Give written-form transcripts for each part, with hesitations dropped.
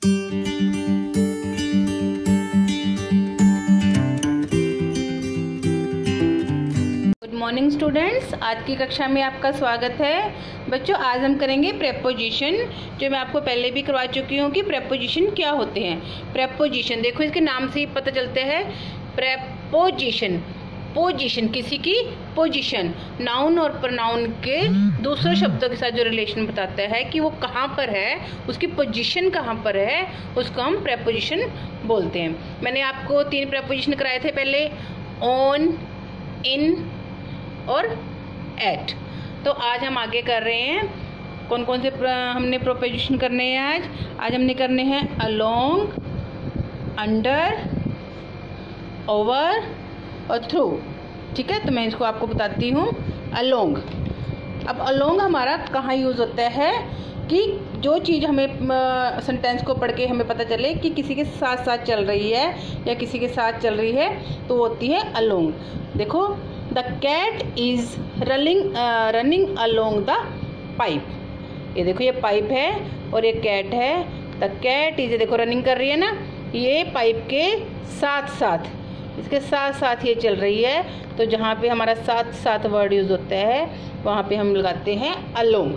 Good morning students, आज की कक्षा में आपका स्वागत है। बच्चों, आज हम करेंगे प्रेपोजिशन, जो मैं आपको पहले भी करवा चुकी हूँ कि प्रेपोजिशन क्या होते हैं। प्रेपोजिशन देखो, इसके नाम से ही पता चलता है। प्रेपोजिशन, पोजीशन, किसी की पोजीशन, नाउन और प्रोनाउन के दूसरे शब्दों के साथ जो रिलेशन बताता है कि वो कहाँ पर है, उसकी पोजीशन कहाँ पर है, उसको हम प्रेपोजिशन बोलते हैं। मैंने आपको 3 प्रेपोजिशन कराए थे पहले, ऑन, इन और एट। तो आज हम आगे कर रहे हैं। कौन कौन से हमने प्रेपोजिशन करने हैं आज हमने करने हैं अलोंग, अंडर, ओवर और थ्रू। ठीक है, तो मैं इसको आपको बताती हूँ। अलोंग, अब अलोंग हमारा कहाँ यूज़ होता है कि जो चीज़ हमें सेंटेंस को पढ़ के हमें पता चले कि किसी के साथ साथ चल रही है या किसी के साथ चल रही है, तो वो होती है अलोंग। देखो, the cat is running along the pipe. ये देखो, ये पाइप है और ये कैट है। द कैट इज़, देखो रनिंग कर रही है ना, ये पाइप के साथ साथ, इसके साथ साथ ये चल रही है। तो जहाँ पे हमारा साथ साथ वर्ड यूज़ होता है वहाँ पे हम लगाते हैं अलोंग।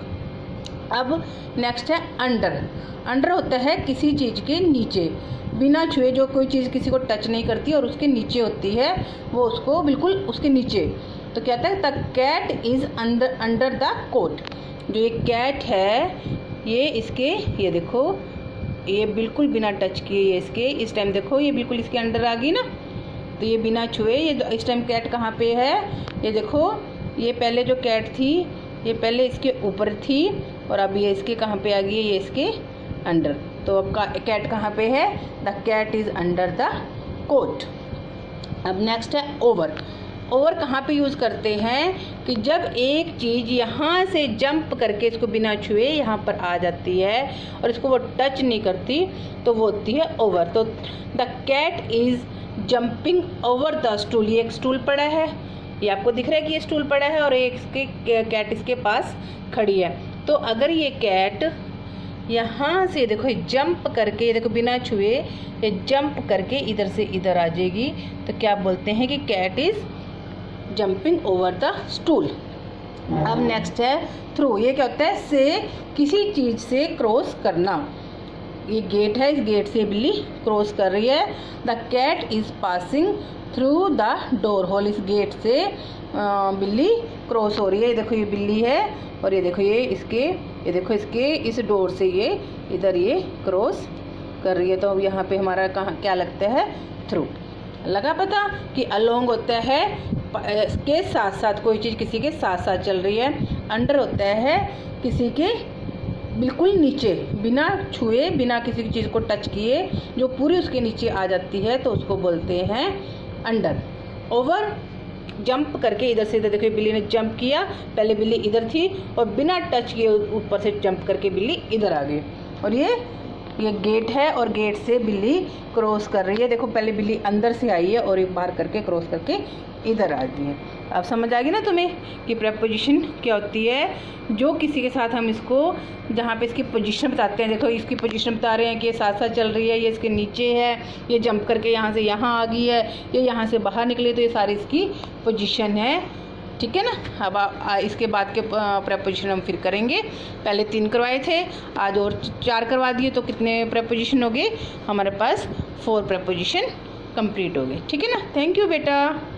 अब नेक्स्ट है अंडर। अंडर होता है किसी चीज़ के नीचे, बिना छुए जो कोई चीज़ किसी को टच नहीं करती और उसके नीचे होती है, वो उसको बिल्कुल उसके नीचे। तो कहता है the cat is under the coat. जो ये कैट है, ये इसके, ये देखो, ये बिल्कुल बिना टच किए ये इसके, इस टाइम देखो ये बिल्कुल इसके अंडर आ गई ना। तो ये बिना छुए, ये इस टाइम कैट कहाँ पे है, ये देखो, ये पहले जो कैट थी ये पहले इसके ऊपर थी और अब ये इसके कहाँ पे आ गई है, ये इसके अंडर। तो अब कैट कहाँ पे है, the cat is under the coat. अब नेक्स्ट है ओवर। ओवर कहाँ पे यूज़ करते हैं कि जब एक चीज़ यहाँ से जंप करके इसको बिना छुए यहाँ पर आ जाती है और इसको वो टच नहीं करती, तो वो होती है ओवर। तो the cat is jumping over the stool. ये एक स्टूल पड़ा है, ये आपको दिख रहा है कि ये स्टूल पड़ा है और एक इसके कैट इसके पास खड़ी है। तो अगर ये कैट यहाँ से देखो जंप करके, ये देखो बिना छुए ये जंप करके इधर से इधर आ जाएगी, तो क्या बोलते हैं कि cat is jumping over the stool. अब नेक्स्ट है थ्रू। ये क्या होता है, से किसी चीज़ से क्रॉस करना। ये गेट है, इस गेट से बिल्ली क्रॉस कर रही है। The cat is passing through the door hole. इस गेट से बिल्ली क्रॉस हो रही है। ये देखो, ये बिल्ली है और ये देखो ये इसके, ये देखो इसके इस डोर से ये इधर ये क्रॉस कर रही है। तो अब यहाँ पे हमारा कहाँ क्या लगता है, थ्रू। लगा पता कि अलोंग होता है के साथ साथ, कोई चीज़ किसी के साथ साथ चल रही है। अंडर होता है किसी के बिल्कुल नीचे, बिना छुए, बिना किसी चीज़ को टच किए, जो पूरी उसके नीचे आ जाती है, तो उसको बोलते हैं अंडर। ओवर, जंप करके इधर से इधर, देखो बिल्ली ने जंप किया, पहले बिल्ली इधर थी और बिना टच किए ऊपर से जंप करके बिल्ली इधर आ गई। और ये गेट है और गेट से बिल्ली क्रॉस कर रही है। देखो, पहले बिल्ली अंदर से आई है और एक बाहर करके क्रॉस करके इधर आ गई है। अब समझ आ गई ना तुम्हें कि प्रेपोजिशन क्या होती है। जो किसी के साथ हम इसको, जहाँ पे इसकी पोजीशन बताते हैं, देखो इसकी पोजीशन बता रहे हैं कि ये साथ साथ चल रही है, ये इसके नीचे है, ये जंप करके यहाँ से यहाँ आ गई है, ये यहाँ से बाहर निकली, तो ये सारी इसकी पोजीशन है। ठीक है ना। अब इसके बाद के प्रेपोजिशन हम फिर करेंगे। पहले 3 करवाए थे, आज और 4 करवा दिए, तो कितने प्रेपोजिशन हो गए हमारे पास, 4 प्रेपोजिशन कंप्लीट हो गए। ठीक है ना। थैंक यू बेटा।